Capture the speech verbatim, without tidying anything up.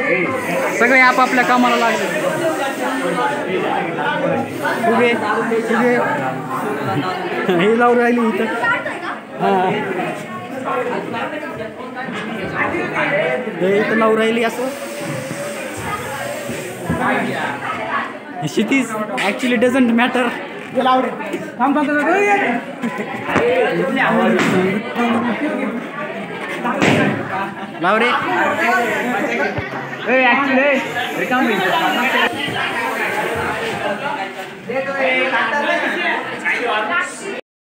सगळे आपापल्या कामाला लागले. उभे उभे हे लावून राहिली इथं. हां हे इथं लावून राहिली असं. Kshitij actually doesn't matter. थांब थांब लाव रे. ॲक्च्युली